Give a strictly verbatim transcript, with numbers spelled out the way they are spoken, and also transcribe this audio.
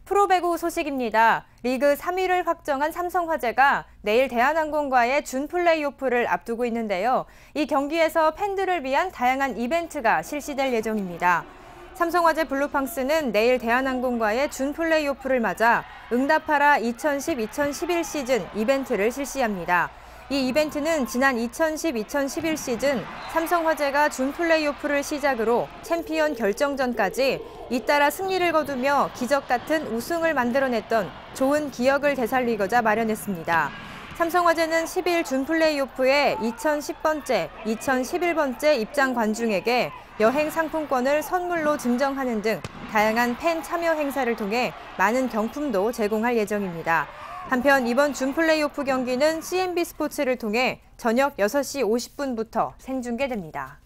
프로배구 소식입니다. 리그 삼 위를 확정한 삼성화재가 내일 대한항공과의 준 플레이오프를 앞두고 있는데요. 이 경기에서 팬들을 위한 다양한 이벤트가 실시될 예정입니다. 삼성화재 블루팡스는 내일 대한항공과의 준 플레이오프를 맞아 응답하라 이천십 이천십일 시즌 이벤트를 실시합니다. 이 이벤트는 지난 이천십 이천십일 시즌 삼성화재가 준 플레이오프를 시작으로 챔피언 결정전까지 잇따라 승리를 거두며 기적 같은 우승을 만들어냈던 좋은 기억을 되살리고자 마련했습니다. 삼성화재는 십 일 준 플레이오프에 이천십 번째, 이천십일 번째 입장 관중에게 여행 상품권을 선물로 증정하는 등 다양한 팬 참여 행사를 통해 많은 경품도 제공할 예정입니다. 한편 이번 준 플레이오프 경기는 씨엔비 스포츠를 통해 저녁 여섯 시 오십 분부터 생중계됩니다.